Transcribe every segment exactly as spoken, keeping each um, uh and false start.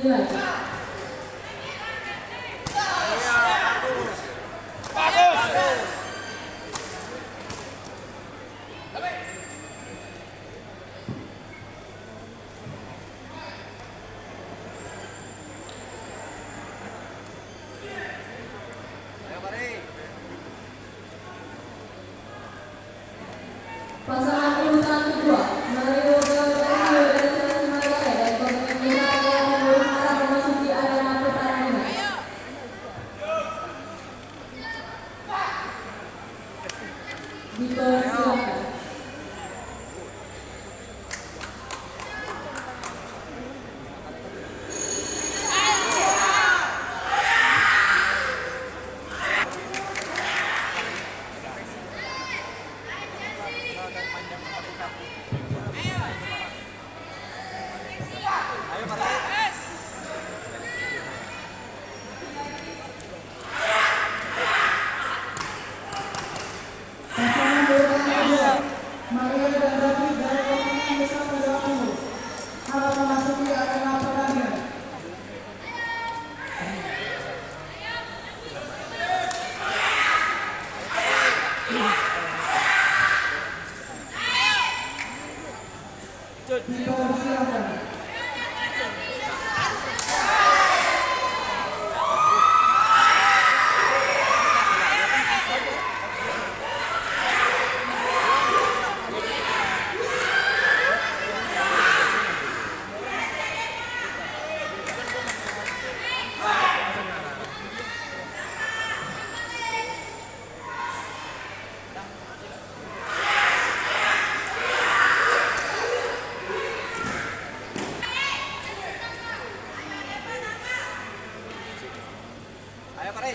Nilai. Pasangan urutan kedua, Mario Gaudio dari Tasikmalaya dan pemain Minang yang belum arah memasuki arena pertandingan. Dipersilakan. Mario dan David dari pemain Nusa Tenggara Timur harus memasuki arena pertandingan. Dipersilakan. Ayo Pare.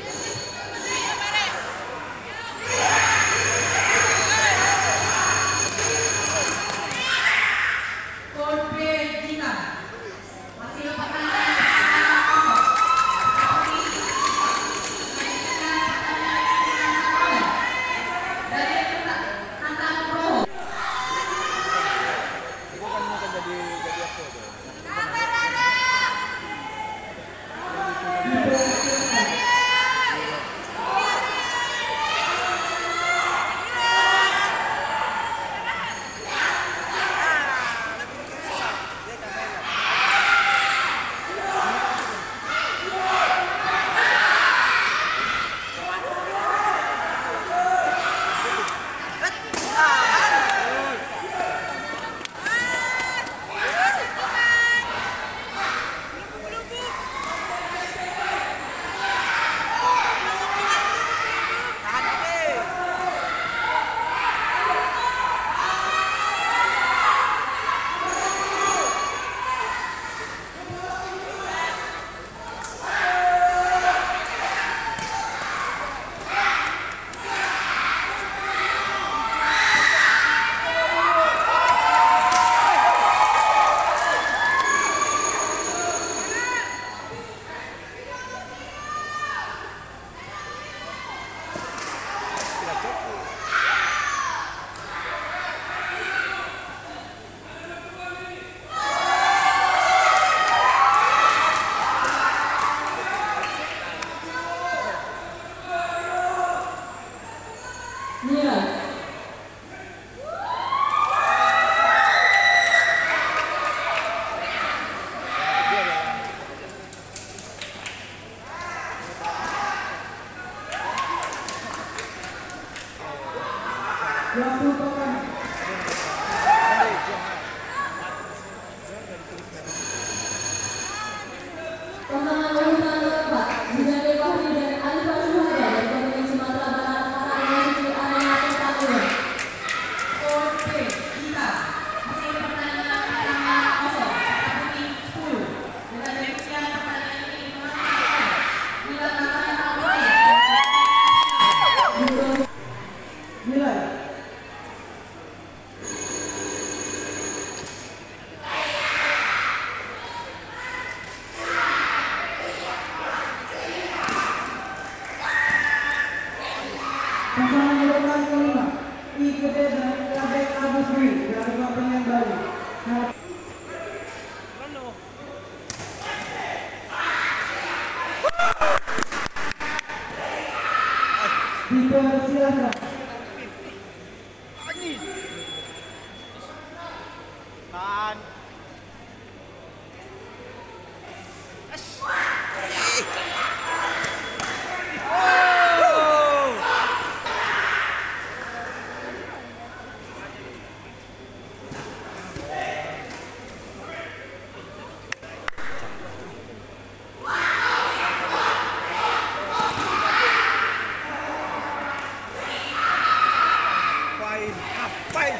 Nilai. Waktu pertandingan. Pasangan urutan keempat, Zinari Fahri dan Alifah Syuhada dari pemain Sumatera Barat akan memasuki arena pertandingan. Skor B kita hasil pertandingan pertama kosong Putih sepuluh. Dengan demikian pertandingan ini dimenangkan Nilai Natanya Al-Raya. Nilai. Dipersilakan. Tahan. Ngapain? Ngapain?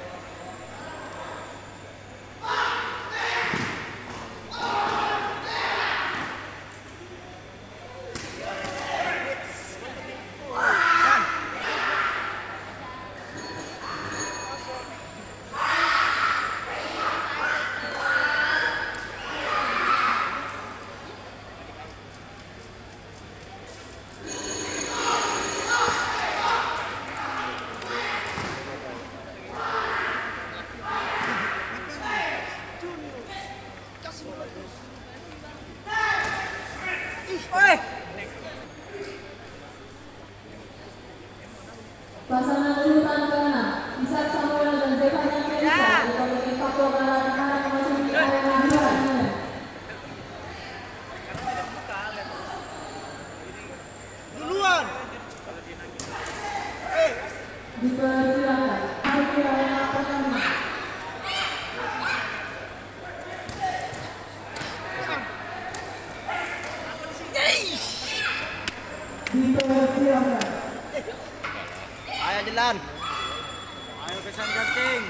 Pasangan urutan keenam, Ishak Samuel dan Zevanya Felisa dikomplek Papua Barat akan memasuki arena juara. Duluan. Dipersilakan memasuki arena pertandingan. Dipersilakan. Ayo jalan. Ayo kesan ganting.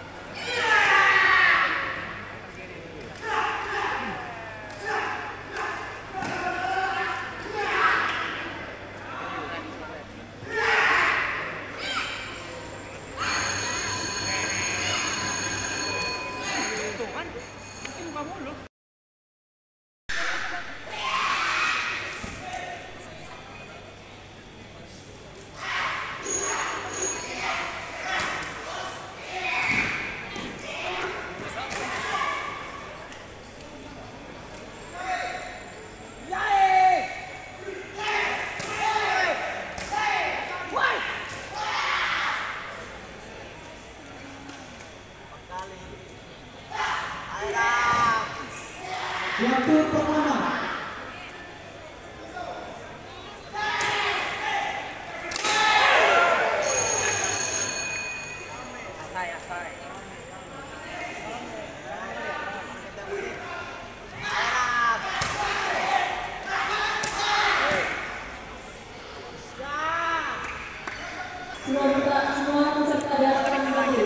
Waktu pertama. Semua peserta, semua peserta datang kembali.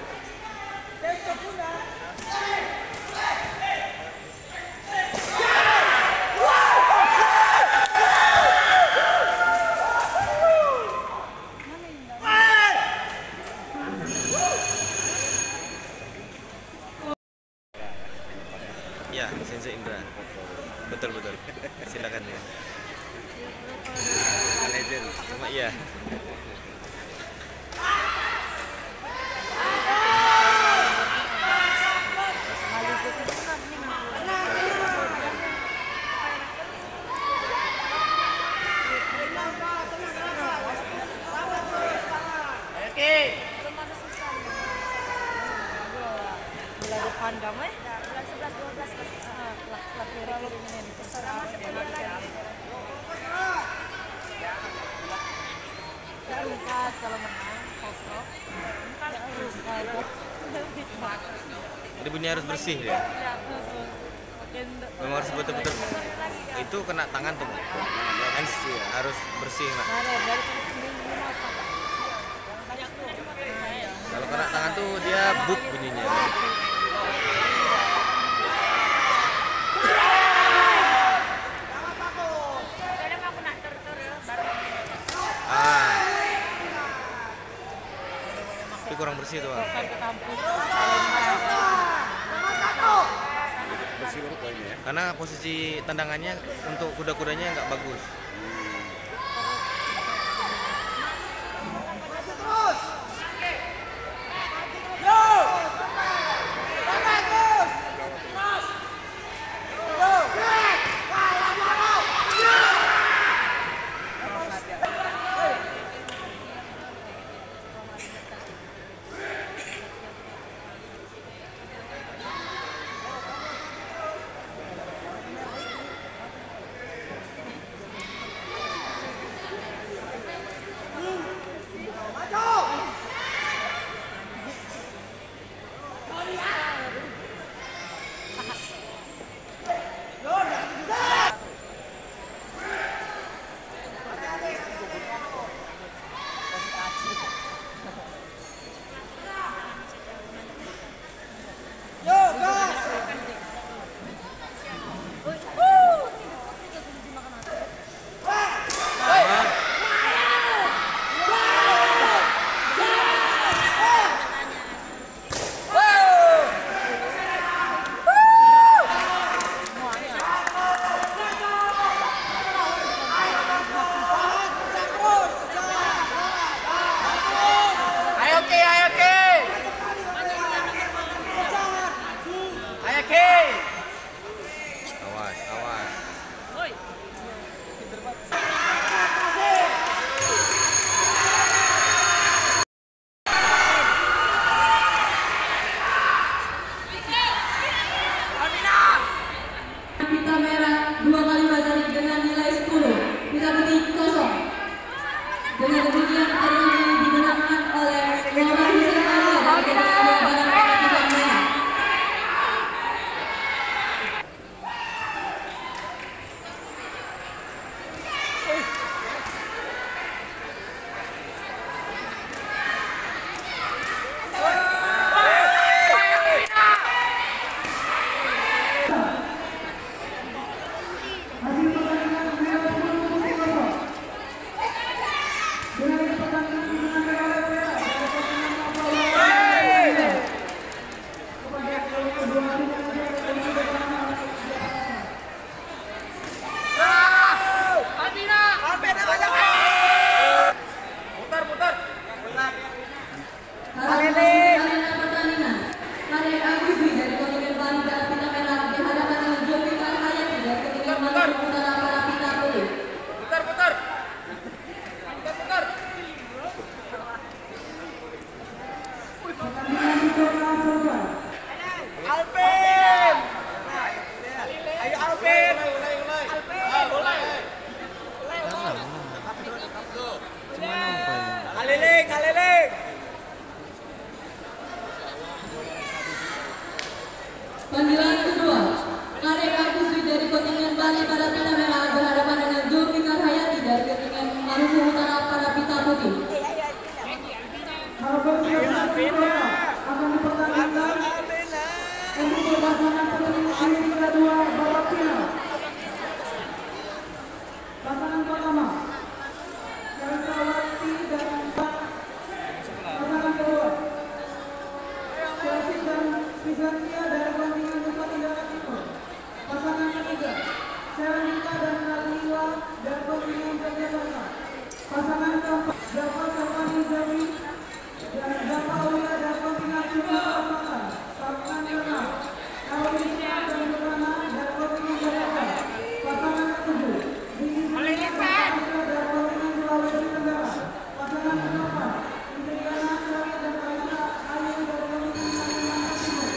Ya, Sensei Indra. Betul betul. Silakan ya. Legend. Cuma iya. Bulan kamu ya? Bulan sebelas dua belas kelas kelas ini sama sekolah lagi. Jangan lupa kalau menang kosong. Jadi bunyi harus bersih ya. Memang harus betul-betul. Itu kena tangan tuh. Hands ya, harus bersih, Mak. Kalau kena tangan tuh dia buk bunyinya. Ah. Tapi kurang bersih tuh. Karena posisi tendangannya untuk kuda-kudanya nggak bagus. dan kontingen Jakarta. Pasangan keempat Java Safari Jami dan Java Uya dan kontingen Jakarta. Pasangan kelima Kaulisya dan Nurana dan kontingen Jakarta. Pasangan ketujuh Dini dan kontingen Sulawesi Tenggara. Pasangan kedelapan Indriana Sari dan Raisa Ayu dari kontingen Kalimantan Timur.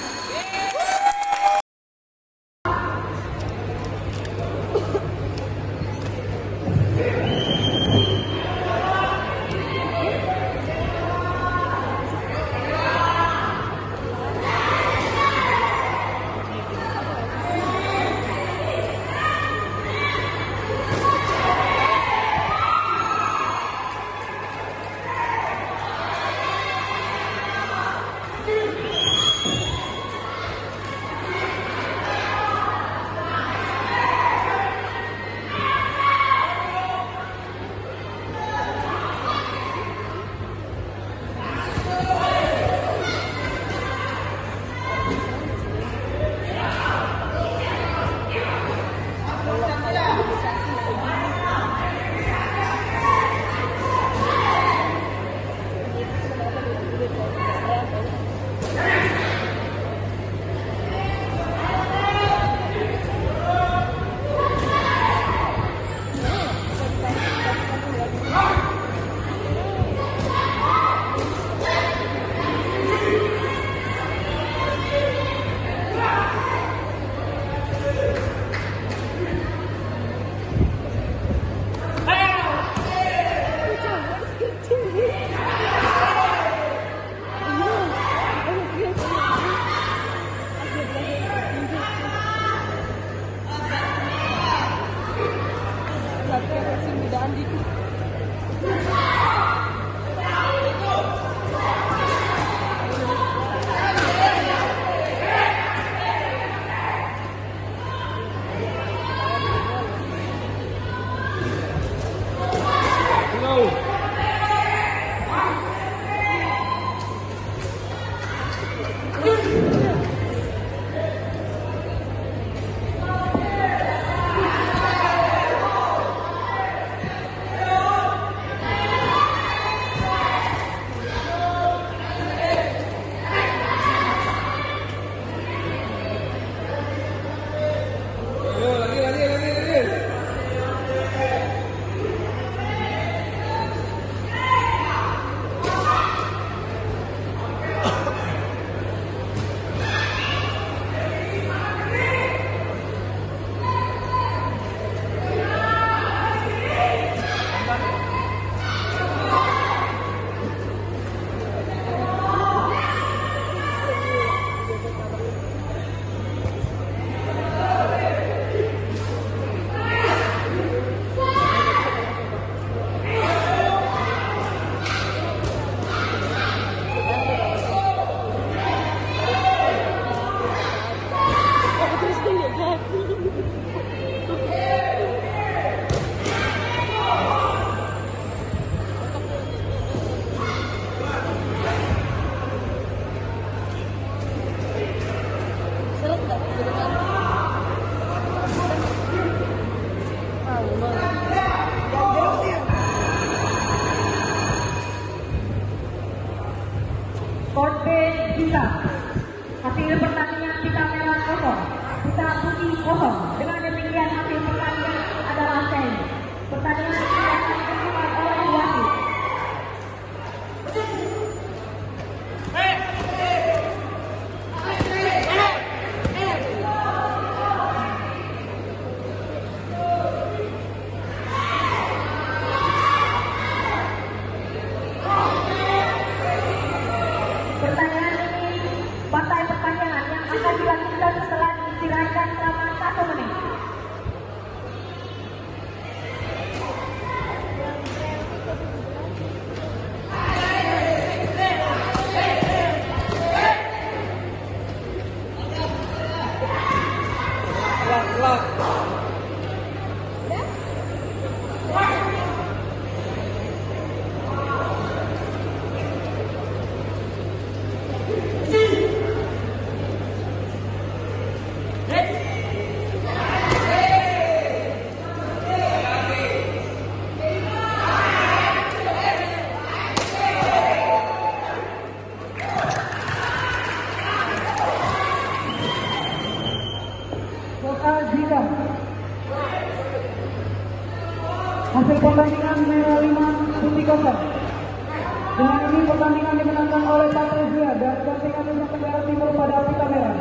Hasil pertandingan merah lima putih kosong. Dengan ini pertandingan dimenangkan oleh Patricia dan kontingen Nusa Tenggara Timur pada pita merah.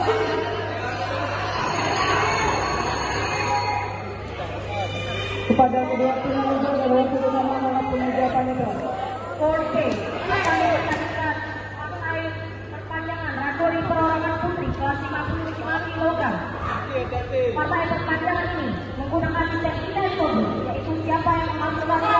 Kepada kedua tim Nusa dan waktu bersama mengampuni jawabannya telah. Oke, pertandingan terkait perpanjangan rakori perorangan putri kelas lima puluh lima kilogram. Partai perpanjangan ini menggunakan sistem inai yaitu siapa yang memasukkan